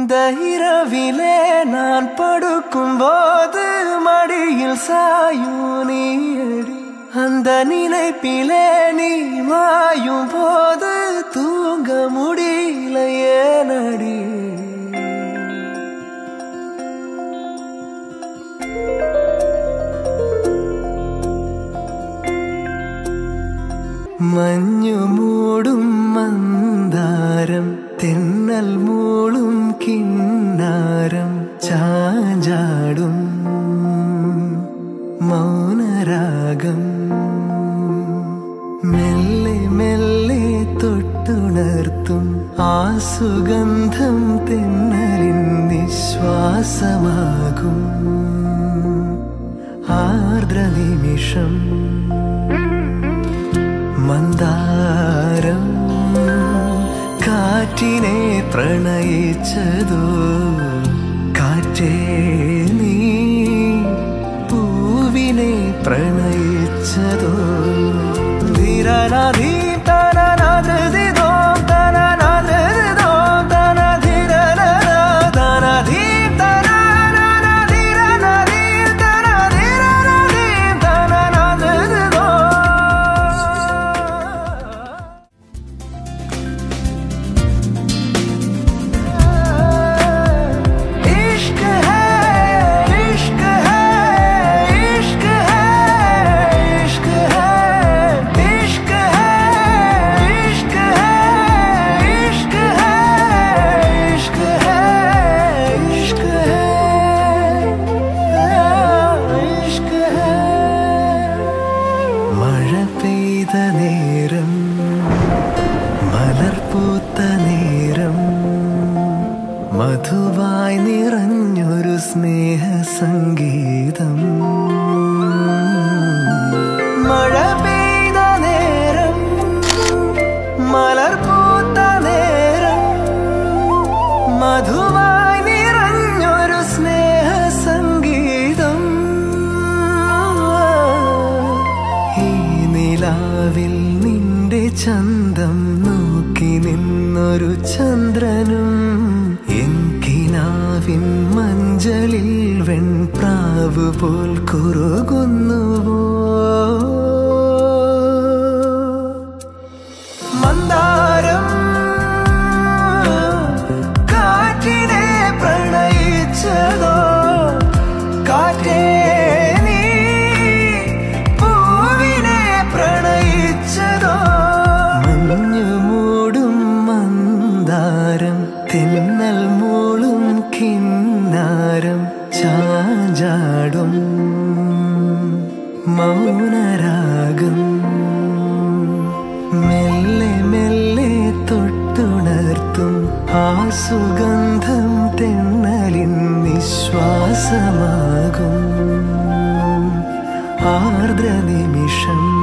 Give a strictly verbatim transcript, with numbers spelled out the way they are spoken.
இந்த இரவிலே நான் படுக்கும் போது மடியில் சாயும் நீயடி அந்த நினைப்பிலே நீ மாயும் போது தூங்க முடியல ஏனடி മഞ്ഞു മൂടും മന്ദാരം തെന്നൽ മൂളും കിന്നാരം ചാഞ്ചാടും മൗനരാഗം മെല്ലെ മെല്ലെ തൊട്ടുണർത്തും ആ സുഗന്ധം തെന്നലിൻ നിശ്വാസമാകും ആർദ്ര നിമിഷം മന്ദാരം കാറ്റിനെ പ്രണയിച്ചതോ കാറ്റേ നീ പൂവിനെ പ്രണയിച്ചതോ ധീരനാധീ തനനാധൃതിദോ തനനാധൃതിദോ തനധീരനാ തനധീ തനനാധീരനാധീ തനധീരനാധീ തനനാധൃതിദോ മധുവായി നിറഞ്ഞൊരു സ്നേഹ സംഗീതം മഴ പെയ്ത നേരം മലർ പൂത്ത നേരം മധുവായി നിറഞ്ഞൊരു സ്നേഹ സംഗീതം ഈ നിലാവിൽ നിന്റെ ചന്തം നോക്കി നിന്നൊരു ചന്ദ്രനും കിനാവിൻ മഞ്ചലിൽ വെൺപ്രാവ് പോൽ കുറുകുന്നുവോ മന്ദാരം കാറ്റിനെ പ്രണയിച്ചതോ കാറ്റേ നീ പൂവിനെ പ്രണയിച്ചതോ മഞ്ഞു മൂടും മന്ദാരം തെന്നൽ മൂളും കിന്നാരം ചാഞ്ചാടും മൗനരാഗം മെല്ലെ മെല്ലെ തൊട്ടുണർത്തും ആ സുഗന്ധം തെന്നലിൻ നിശ്വാസമാകും ആർദ്ര നിമിഷം